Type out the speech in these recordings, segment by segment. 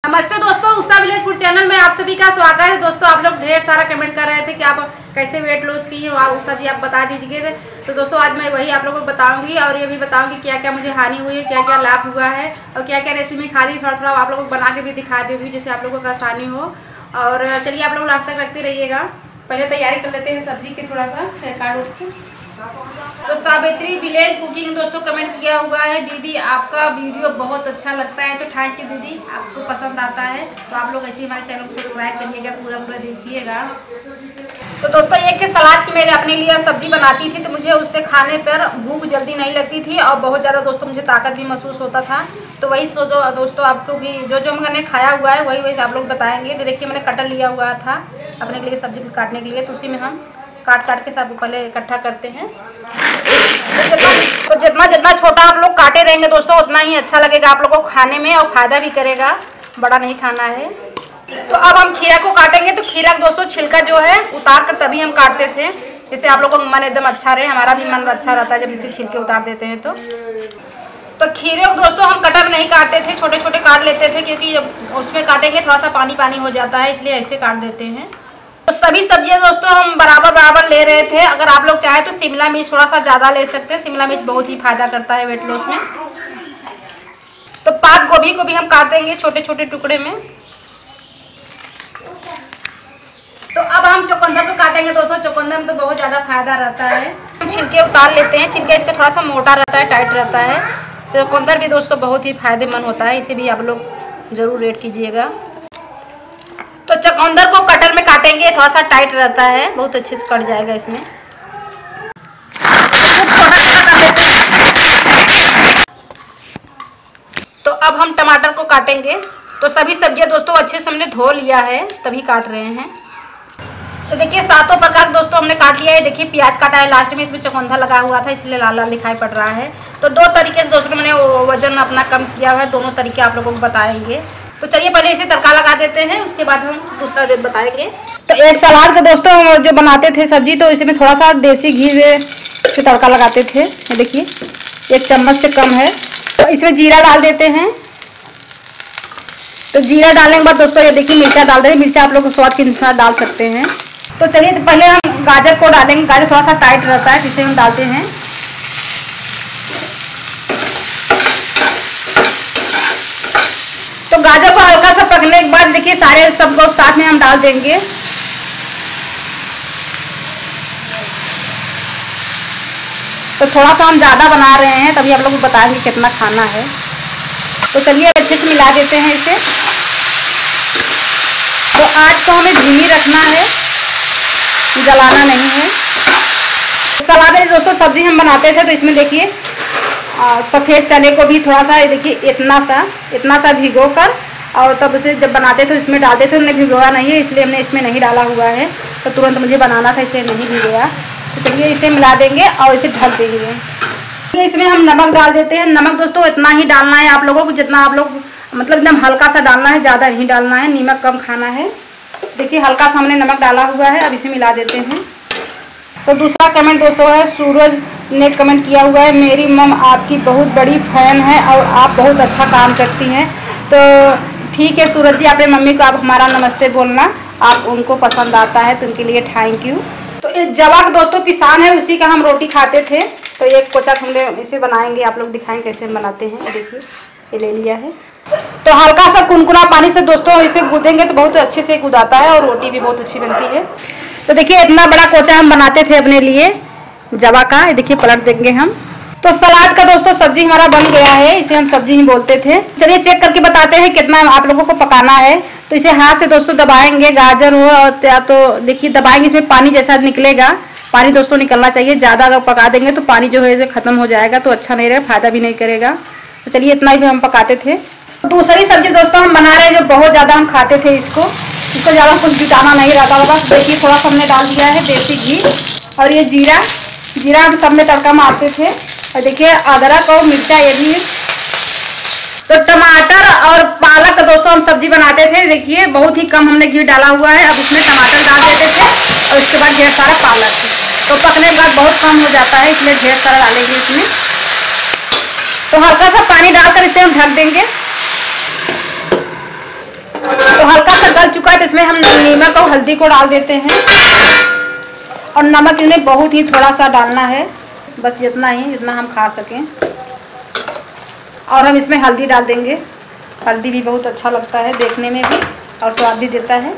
नमस्ते दोस्तों, Usha village food channel में आप सभी का स्वागत है। दोस्तों आप लोग ढेर सारा कमेंट कर रहे थे कि आप कैसे वेट लॉस की हो, उषा जी आप बता दीजिए। तो दोस्तों आज मैं वही आप लोगों को बताऊंगी और ये भी बताऊंगी क्या क्या मुझे हानि हुई है, क्या क्या लाभ हुआ है और क्या क्या रेसिपी में खा दी। थोड़ा थोड़ा आप लोगों को बना के भी दिखा दूँगी जिससे आप लोगों को आसानी हो। और चलिए आप लोग लास्ट तक रखते रहिएगा। पहले तैयारी कर लेते हैं सब्जी की, थोड़ा सा काट उठ के। तो सावित्री विलेज कुकिंग दोस्तों कमेंट किया हुआ है, दीदी आपका वीडियो बहुत अच्छा लगता है। तो थैंक यू दीदी, आपको पसंद आता है तो आप लोग ऐसे ही हमारे चैनल को सब्सक्राइब करिएगा, पूरा देखिएगा। तो दोस्तों एक सलाद की मैंने अपने लिए सब्जी बनाती थी तो मुझे उससे खाने पर भूख जल्दी नहीं लगती थी और बहुत ज़्यादा दोस्तों मुझे ताकत भी महसूस होता था। तो वही सोचो दोस्तों आपको भी जो मैंने खाया हुआ है वही आप लोग बताएंगे। तो देखिए मैंने कटर लिया हुआ था अपने लिए सब्जी को काटने के लिए, तो उसी में हम काट के सब पहले इकट्ठा करते हैं। तो जितना छोटा आप लोग काटे रहेंगे दोस्तों उतना ही अच्छा लगेगा आप लोगों को खाने में और फायदा भी करेगा, बड़ा नहीं खाना है। तो अब हम खीरा को काटेंगे। तो खीरा दोस्तों छिलका जो है उतार कर तभी हम काटते थे, जिससे आप लोगों का मन एकदम अच्छा रहे, हमारा भी मन अच्छा रहता है जब इसे छिलके उतार देते हैं। तो खीरे को दोस्तों हम कटर नहीं काटते थे, छोटे छोटे काट लेते थे क्योंकि जब उसमें काटेंगे थोड़ा सा पानी हो जाता है, इसलिए ऐसे काट देते हैं। तो सभी सब्जियां दोस्तों हम बराबर ले रहे थे। अगर आप लोग चाहें तो शिमला मिर्च थोड़ा सा ज़्यादा ले सकते हैं, शिमला मिर्च बहुत ही फायदा करता है वेट लॉस में। तो पात गोभी को भी हम काटेंगे छोटे छोटे टुकड़े में। तो अब हम चुकंदर को काटेंगे दोस्तों। चुकंदर में तो बहुत ज़्यादा फायदा रहता है। हम छिलके उतार लेते हैं, छिलके इसका थोड़ा सा मोटा रहता है, टाइट रहता है। तो चुकंदर भी दोस्तों बहुत ही फायदेमंद होता है, इसे भी आप लोग ज़रूर रेड कीजिएगा। तो चुकंदर को कटर में काटेंगे, थोड़ा सा टाइट रहता है, बहुत अच्छे से कट जाएगा इसमें। तो अब हम टमाटर को काटेंगे। तो सभी सब्जियां दोस्तों अच्छे से हमने धो लिया है तभी काट रहे हैं। तो देखिए सातों प्रकार दोस्तों हमने काट लिया है। देखिए प्याज काटा है लास्ट में, इसमें चुकंदर लगा हुआ था इसलिए लाल लाल दिखाई पड़ रहा है। तो दो तरीके से दोस्तों मैंने वजन अपना कम किया हुआ है, दोनों तरीके आप लोगों को बताएंगे। तो चलिए पहले इसे तड़का लगा देते हैं, उसके बाद हम दूसरा रेट बताएंगे। तो ये सलाद का दोस्तों जो बनाते थे सब्जी, तो इसमें थोड़ा सा देसी घी से तड़का लगाते थे। ये देखिए 1 चम्मच से कम है। तो इसमें जीरा डाल देते हैं। तो जीरा डालने के बाद दोस्तों ये देखिए मिर्चा डाल देंगे। मिर्चा आप लोग स्वाद के अनुसार डाल सकते हैं। तो चलिए तो पहले हम गाजर को डालेंगे। गाजर थोड़ा सा टाइट रहता है जिसे हम डालते हैं। तो गाजर को हल्का सा पकने के बाद देखिए सारे सबको साथ में हम डाल देंगे। तो थोड़ा सा हम ज़्यादा बना रहे हैं तभी आप लोग को बताएंगे कितना खाना है। तो चलिए अच्छे से मिला देते हैं इसे। तो आज तो हमें धीमी रखना है, जलाना नहीं है। सलाद में दोस्तों सब्जी हम बनाते थे तो इसमें देखिए सफ़ेद चने को भी थोड़ा सा देखिए इतना सा भिगो कर और तब उसे जब बनाते थे इसमें डालते थे। हमने भिगोया नहीं है इसलिए हमने इसमें नहीं डाला हुआ है। तो तुरंत मुझे बनाना था इसलिए नहीं भिगोया। तो चलिए इसे मिला देंगे और इसे ढक देंगे। इसमें हम नमक डाल देते हैं। नमक दोस्तों इतना ही डालना है आप लोगों को जितना आप लोग मतलब एकदम हल्का सा डालना है, ज़्यादा नहीं डालना है, नमक कम खाना है। देखिए हल्का सा हमने नमक डाला हुआ है, अब इसे मिला देते हैं। तो दूसरा कमेंट दोस्तों है, सूरज ने कमेंट किया हुआ है, मेरी मम आपकी बहुत बड़ी फैन है और आप बहुत अच्छा काम करती हैं। तो ठीक है सूरज जी, अपने मम्मी को आप हमारा नमस्ते बोलना, आप उनको पसंद आता है तो उनके लिए थैंक यू। तो ये जवा का दोस्तों पिसान है, उसी का हम रोटी खाते थे। तो एक कोचा हमने इसे बनाएंगे, आप लोग दिखाएंगे कैसे हम बनाते हैं। देखिए ये ले लिया है। तो हल्का सा कुनकुना पानी से दोस्तों इसे गूँधेंगे तो बहुत अच्छे से गूँधाता है और रोटी भी बहुत अच्छी बनती है। तो देखिए इतना बड़ा कोचा हम बनाते थे अपने लिए जवा का। देखिए पलट देंगे हम। तो सलाद का दोस्तों सब्जी हमारा बन गया है, इसे हम सब्जी ही बोलते थे। चलिए चेक करके बताते हैं कितना आप लोगों को पकाना है। तो इसे हाथ से दोस्तों दबाएंगे, गाजर हो और या तो देखिए दबाएंगे, इसमें पानी जैसा निकलेगा। पानी दोस्तों निकलना चाहिए, ज़्यादा अगर पका देंगे तो पानी जो है खत्म हो जाएगा तो अच्छा नहीं रहेगा, फायदा भी नहीं करेगा। तो चलिए इतना ही हम पकाते थे। तो दूसरी सब्जी दोस्तों हम बना रहे हैं जो बहुत ज़्यादा हम खाते थे, इसको ज़्यादा कुछ जुटाना नहीं रहता होगा। देखिए थोड़ा सा हमने डाल दिया है देसी घी और ये जीरा हम सब में तड़का मारते थे। और देखिए अदरक और मिर्चा ये भी। तो टमाटर और पालक का दोस्तों हम सब्जी बनाते थे। देखिए बहुत ही कम हमने घी डाला हुआ है। अब इसमें टमाटर डाल देते थे और इसके बाद ढेर सारा पालक। तो पकने के बाद बहुत कम हो जाता है इसलिए ढेर सारा डालेंगे इसमें। तो हल्का सा पानी डालकर इसे हम ढक देंगे। गल चुका है तो इसमें हम नमक और हल्दी को डाल देते हैं। और नमक इसमें बहुत ही थोड़ा सा डालना है, बस जितना ही जितना हम खा सकें। और हम इसमें हल्दी डाल देंगे, हल्दी भी बहुत अच्छा लगता है देखने में भी और स्वाद भी देता है।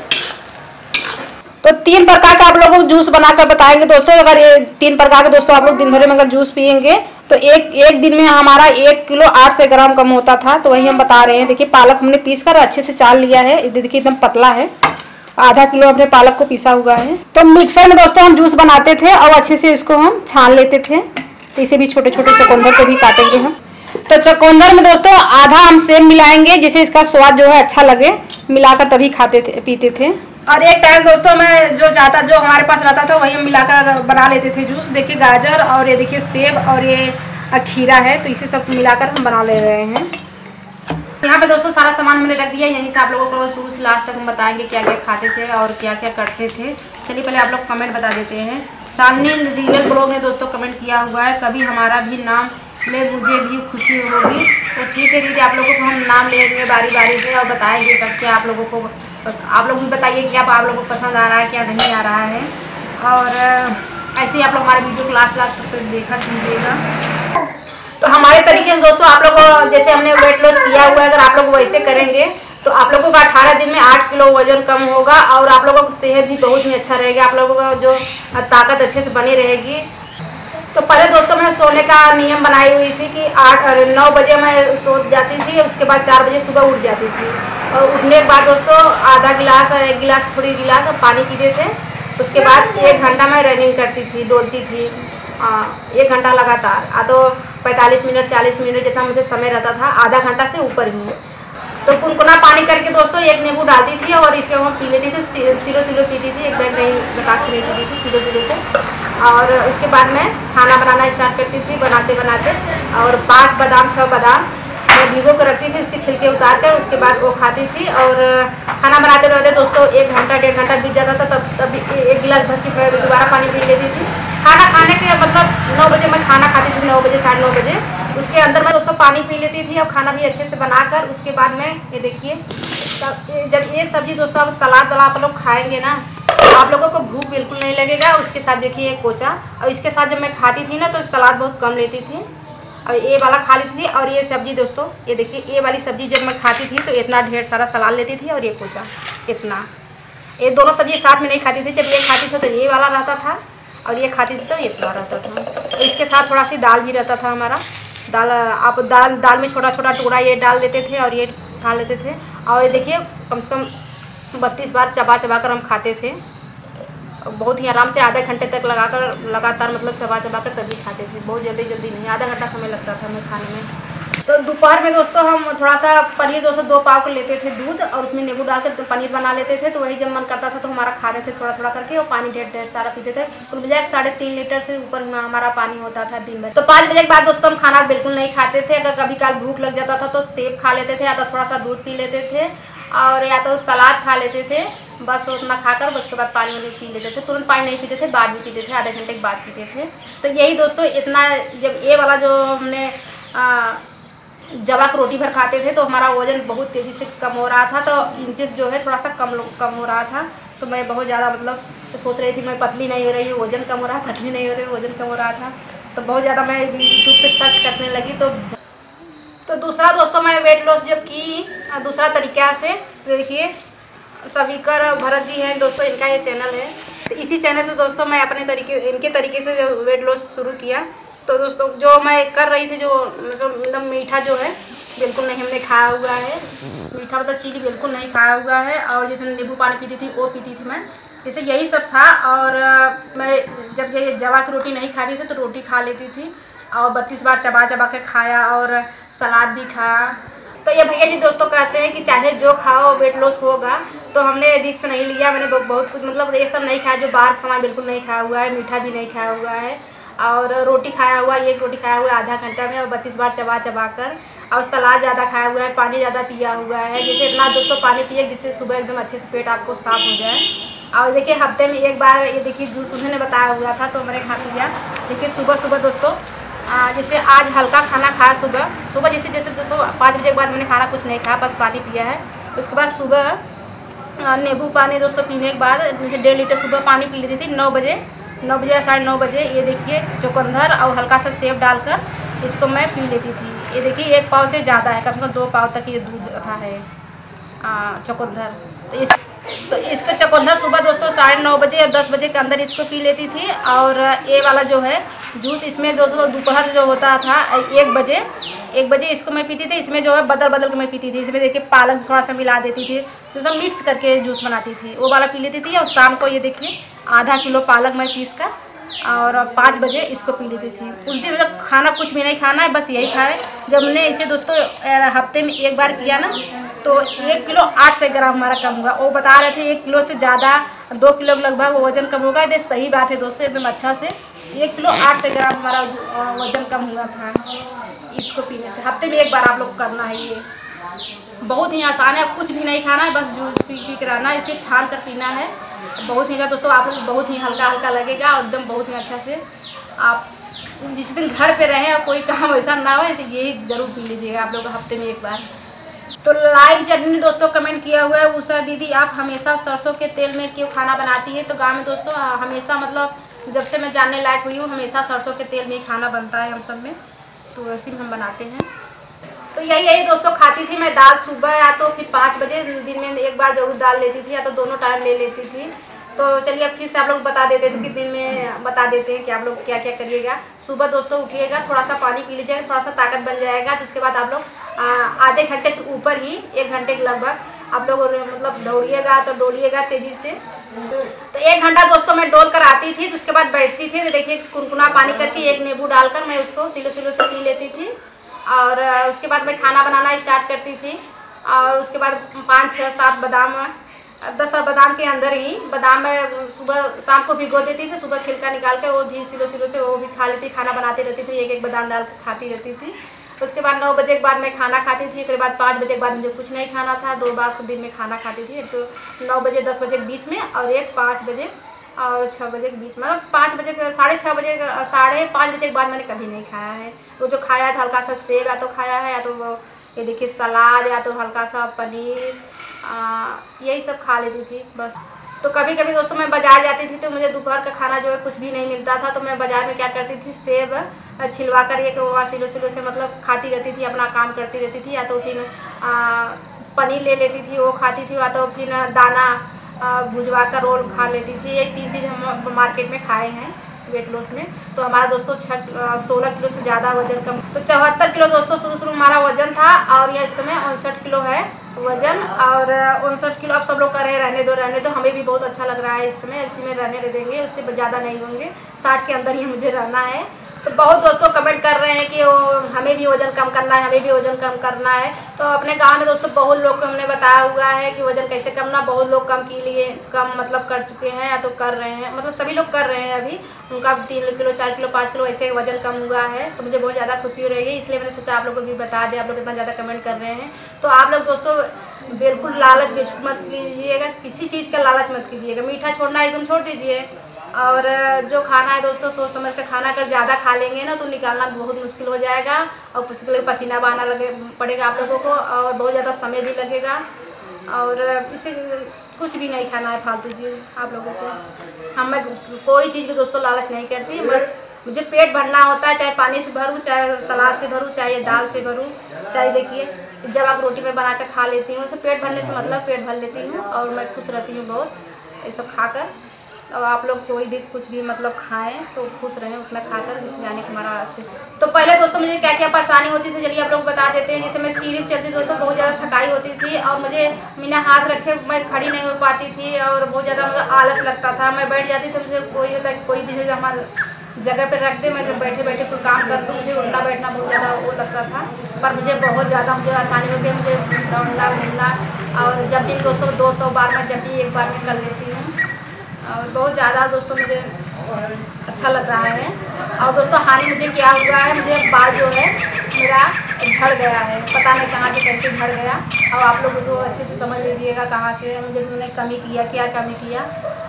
तो 3 प्रकार का आप लोगों को जूस बनाकर बताएंगे दोस्तों। अगर ये 3 प्रकार के दोस्तों आप लोग दिन भर में अगर जूस पियेंगे तो एक दिन में हमारा 1 किलो 800 ग्राम कम होता था। तो वही हम बता रहे हैं। देखिए पालक हमने पीस कर अच्छे से चाल लिया है, देखिए एकदम पतला है। आधा किलो हमने पालक को पीसा हुआ है। तो मिक्सर में दोस्तों हम जूस बनाते थे और अच्छे से इसको हम छान लेते थे। तो इसे भी छोटे छोटे चकोंदर को भी काटेंगे हम। तो चकोंदर में दोस्तों आधा हम सेब मिलाएंगे जिससे इसका स्वाद जो है अच्छा लगे, मिलाकर तभी खाते थे पीते थे। और एक टाइम दोस्तों मैं जो हमारे पास रहता था वही हम मिलाकर बना लेते थे जूस। देखिए गाजर और ये देखिए सेब और ये खीरा है, तो इसे सब मिलाकर हम बना ले रहे हैं। यहाँ पे दोस्तों सारा सामान हमने रख दिया। यहीं से आप लोगों को शुरू से लास्ट तक हम बताएंगे क्या क्या खाते थे और क्या क्या करते थे। चलिए पहले आप लोग कमेंट बता देते हैं। शालिनी रियल ब्लॉग ने दोस्तों कमेंट किया हुआ है, कभी हमारा भी नाम ले मुझे भी खुशी होगी। तो ठीक है दीदी, आप लोगों को हम नाम लेंगे बारी बारी से और बताएंगे करके आप लोगों को। बस आप लोग भी बताइए कि आप लोगों को पसंद आ रहा है क्या नहीं आ रहा है। और ऐसे ही आप लोग हमारे वीडियो को लास्ट तक देखा कीजिएगा। तो हमारे तरीके से दोस्तों आप लोग जैसे हमने वेट लॉस किया हुआ है, अगर आप लोग वैसे करेंगे तो आप लोगों का 18 दिन में 8 किलो वजन कम होगा और आप लोगों की सेहत भी बहुत ही अच्छा रहेगा। आप लोगों का जो ताकत अच्छे से बनी रहेगी। तो पहले दोस्तों मैं सोने का नियम बनाई हुई थी कि 9 बजे मैं सो जाती थी, उसके बाद 4 बजे सुबह उठ जाती थी। और उठने के बाद दोस्तों आधा गिलास 1 गिलास थोड़ी गिलास पानी पीते थे। उसके बाद 1 घंटा मैं रनिंग करती थी, दौड़ती थी 1 घंटा लगातार। तो 45 मिनट 40 मिनट जितना मुझे समय रहता था, आधा घंटा से ऊपर ही। तो कुनकुना पानी करके दोस्तों 1 नींबू डालती थी और इसके हम पी लेती थी। सिलो पीती थी, एक बैग नहीं गटाक से नहीं पीती थी, सिलो से। और उसके बाद मैं खाना बनाना स्टार्ट करती थी बनाते बनाते। और 5 बादाम 6 बादाम मैं भिगो कर रखती थी, उसके छिलके उतार कर उसके बाद वो खाती थी। और खाना बनाते बनाते दोस्तों 1 घंटा 1.5 घंटा बीत जाता था, तब 1 गिलास भर के दोबारा पानी पी लेती थी। खाना खाने के मतलब 9 बजे मैं खाना खाती थी, 9 बजे 9:30 बजे। उसके अंदर मैं दोस्तों पानी पी लेती थी और खाना भी अच्छे से बनाकर उसके बाद मैं ये देखिए जब ये सब्जी दोस्तों आप सलाद वाला आप लोग खाएंगे ना तो आप लोगों को भूख बिल्कुल नहीं लगेगा। उसके साथ देखिए ये कोचा, और इसके साथ जब मैं खाती थी ना तो सलाद बहुत कम लेती थी और ये वाला खा लेती थी। और ये सब्जी दोस्तों ये देखिए ये वाली सब्जी जब मैं खाती थी तो इतना ढेर सारा सलाद लेती थी और ये कोचा इतना। ये दोनों सब्जी साथ में नहीं खाती थी। जब ये खाती थी तो ये वाला रहता था और ये खाती थी तो इतना रहता था। तो इसके साथ थोड़ा सी दाल भी रहता था हमारा। दाल आप दाल में छोटा छोटा टुकड़ा ये डाल देते थे और ये खा लेते थे। और ये देखिए कम से कम 32 बार चबा कर हम खाते थे। बहुत ही आराम से आधे घंटे तक लगातार मतलब चबा कर तभी खाते थे। बहुत जल्दी नहीं, आधा घंटा समय लगता था हमें खाने में। तो दोपहर में दोस्तों हम थोड़ा सा पनीर दोस्तों 2 पाव को लेते थे दूध और उसमें नींबू डालकर तो पनीर बना लेते थे। तो वही जब मन करता था तो हमारा खाते थे थोड़ा करके और पानी ढेर सारा पीते थे। कुल मिलाकर 3.5 लीटर से ऊपर हमारा पानी होता था दिन भर। तो 5 बजे के बाद दोस्तों हम खाना बिल्कुल नहीं खाते थे। अगर कभी काल भूख लग जाता था तो सेब खा लेते थे या तो थोड़ा सा दूध पी लेते थे और या तो सलाद खा लेते थे। बस उतना खाकर उसके बाद पानी पी लेते थे। तुरंत पानी नहीं पीते थे, बाद में पीते थे, आधे घंटे के बाद पीते थे। तो यही दोस्तों इतना जब ये वाला जो हमने जवा की रोटी भर खाते थे तो हमारा वजन बहुत तेज़ी से कम हो रहा था। तो इंचेस जो है थोड़ा सा कम हो रहा था। तो मैं बहुत ज़्यादा मतलब सोच रही थी मैं पतली नहीं हो रही हूँ, वजन कम हो रहा है, पतली नहीं हो रही वजन कम हो रहा था। तो बहुत ज़्यादा मैं यूट्यूब पे सर्च करने लगी। तो दूसरा दोस्तों मैं वेट लॉस जब की दूसरा तरीका से देखिए सविकर भरत जी हैं दोस्तों, इनका ये चैनल है। तो इसी चैनल से दोस्तों मैं अपने इनके तरीके से जो वेट लॉस शुरू किया। तो दोस्तों जो मैं कर रही थी जो मतलब मीठा जो है बिल्कुल नहीं हमने खाया हुआ है। मीठा मतलब चीनी बिल्कुल नहीं खाया हुआ है। और जैसे नींबू पानी पीती थी वो पीती थी मैं, जैसे यही सब था। और मैं जब ये जवा की रोटी नहीं खा रही थी तो रोटी खा लेती थी और 32 बार चबा के खाया और सलाद भी खाया। तो ये भैया जी दोस्तों कहते हैं कि चाहे जो खाओ वेट लॉस होगा। तो हमने रिस्क नहीं लिया, मैंने बहुत कुछ मतलब ये सब नहीं खाया, जो बाहर सामान बिल्कुल नहीं खाया हुआ है, मीठा भी नहीं खाया हुआ है और रोटी खाया हुआ है, 1 रोटी खाया हुआ है आधा घंटा में और 32 बार चबा कर। और सलाद ज़्यादा खाया हुआ है, पानी ज़्यादा पिया हुआ है। जैसे इतना दोस्तों पानी पिए जिससे सुबह एकदम अच्छे से पेट आपको साफ हो जाए। और देखिए हफ्ते में 1 बार ये देखिए जूस उन्होंने बताया हुआ था तो मैंने खा लिया। देखिए सुबह दोस्तों जैसे आज हल्का खाना खाया सुबह जैसे दोस्तों 5 बजे के बाद मैंने खाना कुछ नहीं खाया, बस पानी पिया है। उसके बाद सुबह नींबू पानी दोस्तों पीने के बाद जैसे 1.5 लीटर सुबह पानी पी लेती थी 9 बजे या 9:30 बजे। ये देखिए चुकंदर और हल्का सा सेब डालकर इसको मैं पी लेती थी। ये देखिए 1 पाव से ज़्यादा है, कम से कम 2 पाव तक ये दूध रहा है चुकंदर। तो इसको चुकंदर सुबह दोस्तों 9:30 बजे या 10 बजे के अंदर इसको पी लेती थी। और ये वाला जो है जूस, इसमें दोस्तों दोपहर जो होता था 1 बजे इसको मैं पीती थी। इसमें जो है बदल के मैं पीती थी। इसमें देखिए पालक थोड़ा सा मिला देती थी, तो सब मिक्स करके जूस बनाती थी, वो वाला पी लेती थी। और शाम को ये देखिए आधा किलो पालक मैं पीस कर और 5 बजे इसको पी लेती थी। उस दिन मतलब खाना कुछ भी नहीं खाना है, बस यही खाए। जब मैंने इसे दोस्तों हफ्ते में 1 बार किया ना, तो 1 किलो 800 ग्राम हमारा कम हुआ। वो बता रहे थे 1 किलो से ज़्यादा 2 किलो लगभग वजन कम होगा। ये सही बात है दोस्तों, एकदम अच्छा से 1 किलो 800 ग्राम हमारा वजन कम हुआ था इसको पीने से। हफ्ते में 1 बार आप लोग करना है। ये बहुत ही आसान है, कुछ भी नहीं खाना है, बस जूस पी कर रहना है। इसे छान कर पीना है। बहुत ही दोस्तों आप लोग बहुत ही हल्का लगेगा, एकदम बहुत ही अच्छा से। आप जिस दिन घर पे रहें और कोई काम ऐसा ना हो, इसे यही ज़रूर पी लीजिएगा आप लोग हफ्ते में 1 बार। तो लाइव जर्नी ने दोस्तों कमेंट किया हुआ है, उषा दीदी आप हमेशा सरसों के तेल में क्यों खाना बनाती है? तो गाँव में दोस्तों हमेशा मतलब जब से मैं जानने लायक हुई हूँ, हमेशा सरसों के तेल में ही खाना बनता है हम सब में, तो वैसे ही हम बनाते हैं। तो यही दोस्तों खाती थी मैं दाल सुबह, या तो फिर 5 बजे दिन में 1 बार जरूर दाल लेती थी, या तो दोनों टाइम ले लेती थी। तो चलिए अब फिर से आप लोग बता देते थे कि दिन में बता देते हैं कि आप लोग क्या क्या करिएगा। सुबह दोस्तों उठिएगा, थोड़ा सा पानी पी लीजिएगा, थोड़ा सा ताकत बन जाएगा। तो उसके बाद आप लोग आधे घंटे से ऊपर ही 1 घंटे के लगभग आप लोग मतलब दौड़िएगा, तो डोलिएगा तेज़ी से। तो 1 घंटा दोस्तों मैं डोल कर आती थी, तो उसके बाद बैठती थी। तो देखिए कुनकुना पानी करके 1 नींबू डालकर मैं उसको सिलो से पी लेती थी। और उसके बाद मैं खाना बनाना स्टार्ट करती थी। और उसके बाद 5, 6, 7 बादाम, 10 बादाम के अंदर ही बादाम मैं सुबह शाम को भिगो देती थी। सुबह छिलका निकाल के वो भी सिलो से वो भी खा लेती, खाना बनाती रहती थी, 1 बादाम डाल के खाती रहती थी। उसके बाद 9 बजे के बाद मैं खाना खाती थी। उसके बाद 5 बजे के बाद मुझे कुछ नहीं खाना था। 2 बार दिन में खाना खाती थी, एक तो 9 बजे 10 बजे के बीच में, और एक 5 बजे और 6 बजे के बीच में। मतलब 5 बजे 6:30 बजे 5:30 बजे के बाद मैंने कभी नहीं खाया है। वो जो खाया था हल्का सा सेब या तो खाया है, या तो वो ये देखिए सलाद, या तो हल्का सा पनीर, यही सब खा लेती थी बस। तो कभी कभी दोस्तों मैं बाज़ार जाती थी, तो मुझे दोपहर का खाना जो है कुछ भी नहीं मिलता था, तो मैं बाज़ार में क्या करती थी, सेब छिलवा कर एक सिलो से मतलब खाती रहती थी, अपना काम करती रहती थी। या तो फिर पनीर ले लेती थी, वो खाती थी, या तो फिर दाना भुजवा कर रोल खा लेती थी। ये 3 चीज़ हम मार्केट में खाए हैं वेट लॉस में। तो हमारा दोस्तों 16 किलो से ज़्यादा वजन कम, तो 74 किलो दोस्तों शुरू हमारा वजन था, और यह इस समय 59 किलो है वजन। और 59 किलो आप सब लोग कह रहे हैं रहने दो, हमें भी बहुत अच्छा लग रहा है इस समय, इसी में रहने देंगे, उससे ज़्यादा नहीं होंगे, 60 के अंदर ही मुझे रहना है। तो बहुत दोस्तों कमेंट कर रहे हैं कि हमें भी वजन कम करना है, हमें भी वजन कम करना है। तो अपने गांव में दोस्तों बहुत लोग को हमने बताया हुआ है कि वजन कैसे कमना, बहुत लोग कम मतलब कर चुके हैं, या तो कर रहे हैं, मतलब सभी लोग कर रहे हैं अभी। उनका 3 किलो 4 किलो 5 किलो ऐसे वजन कम हुआ है। तो मुझे बहुत ज़्यादा खुशी हो रही है, इसलिए मैंने सोचा आप लोगों को भी बता दें। आप लोग इतना ज़्यादा कमेंट कर रहे हैं, तो आप लोग दोस्तों बिल्कुल लालच मत कीजिएगा, किसी चीज़ का लालच मत कीजिएगा। मीठा छोड़ना एकदम छोड़ दीजिए, और जो खाना है दोस्तों सोच समझ कर खाना। अगर ज़्यादा खा लेंगे ना तो निकालना बहुत मुश्किल हो जाएगा, और उसके लिए पसीना बहाना पड़ेगा आप लोगों को, और बहुत ज़्यादा समय भी लगेगा। और इसे कुछ भी नहीं खाना है फालतू चीज़ आप लोगों को। मैं कोई चीज़ की दोस्तों लालच नहीं करती, बस मुझे पेट भरना होता है, चाहे पानी से भरूँ, चाहे सलाद से भरूँ, चाहे दाल से भरूँ, चाहे देखिए जब आप रोटी में बना कर खा लेती हूँ, उसे पेट भरने से मतलब पेट भर लेती हूँ, और मैं खुश रहती हूँ बहुत ये सब खाकर। और आप लोग कोई भी कुछ भी मतलब खाएं तो खुश रहें उतना खाकर, जिससे जाने कि हमारा अच्छे से। तो पहले दोस्तों मुझे क्या क्या परेशानी होती थी, चलिए आप लोग बता देते हैं। जैसे मैं सीढ़ी चलती दोस्तों बहुत ज़्यादा थकाई होती थी, और मुझे बिना हाथ रखे मैं खड़ी नहीं हो पाती थी, और बहुत ज़्यादा मुझे आलस लगता था। मैं बैठ जाती थी, मुझे कोई भी जो हमारे जगह पर रख दे, मैं जब बैठे बैठे कोई काम कर दूँ, मुझे उठना बैठना बहुत ज़्यादा वो लगता था। पर मुझे बहुत ज़्यादा आसानी हो गई, मुझे दौड़ना घूमना, और जब भी दोस्तों 200 बार मैं जब भी 1 बार में कर लेती हूँ, और बहुत ज़्यादा दोस्तों मुझे अच्छा लग रहा है। और दोस्तों हानि मुझे क्या हुआ है, मुझे बाल जो है मेरा झड़ गया है, पता नहीं कहाँ से कैसे झड़ गया। और आप लोग उसको अच्छे से समझ लीजिएगा कहाँ से मुझे मैंने कमी किया, क्या कमी किया।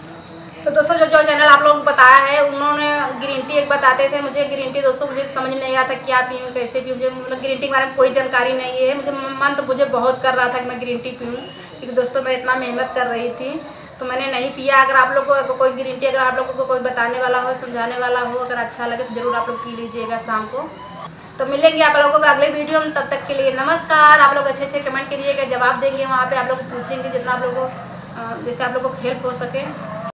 तो दोस्तों जो चैनल आप लोगों को बताया है, उन्होंने ग्रीन टी एक बताते थे। मुझे ग्रीन टी दोस्तों मुझे समझ नहीं आता क्या पीऊँ कैसे पीऊँ, मुझे मतलब ग्रीन टी के बारे में कोई जानकारी नहीं है। मुझे मन तो मुझे बहुत कर रहा था कि मैं ग्रीन टी पीऊँ, क्योंकि दोस्तों मैं इतना मेहनत कर रही थी तो मैंने नहीं पिया। अगर आप लोग को कोई ग्रीन टी अगर आप लोगों को कोई बताने वाला हो, समझाने वाला हो, अगर अच्छा लगे तो ज़रूर आप लोग पी लीजिएगा शाम को। तो मिलेंगे आप लोगों को अगले वीडियो में, तब तक के लिए नमस्कार। आप लोग अच्छे से कमेंट करिएगा, जवाब देंगे, वहाँ पे आप लोग पूछेंगे जितना आप लोगों को जैसे आप लोगों को हेल्प हो सके।